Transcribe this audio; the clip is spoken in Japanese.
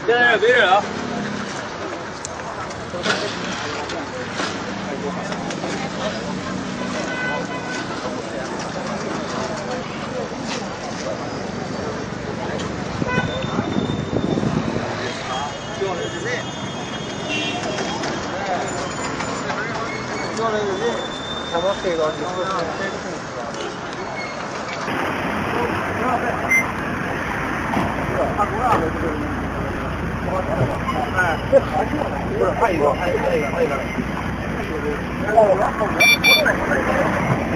别人，别人啊！用的是什么飞高？他不让的这个，哎，这好处不是还有一个，还有一个。